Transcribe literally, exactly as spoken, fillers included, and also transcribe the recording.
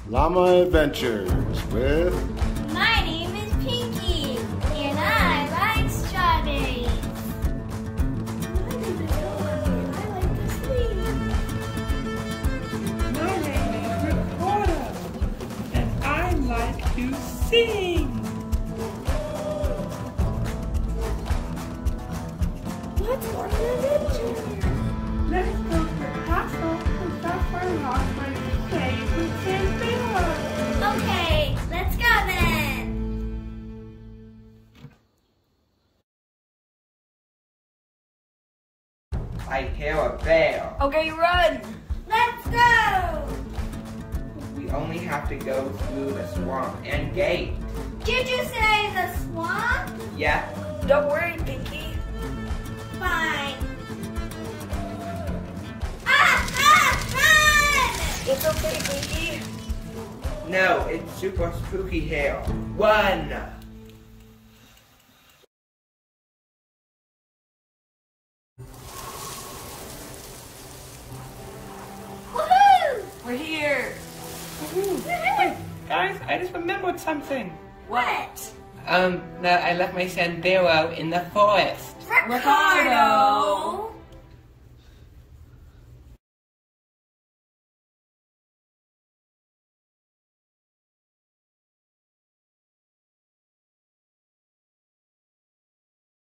Llama Adventures with... My name is Pinky, and I like strawberries. My name is Llama, and I like to sleep. My name is Putnam, and I like to sing. Let's go on an adventure. Let's go to the castle and that's where Llama plays with Santa. Okay, let's go then. I hear a bell. Okay, run. Let's go. We only have to go through the swamp and gate. Did you say the swamp? Yeah. Don't worry, Pinky. Fine. Ah, ah, run! It's okay, Pinky. No, it's super spooky here. Run! Woohoo! We're here. Wait, guys, I just remembered something. What? Um, no, I left my sandero in the forest. Ricardo!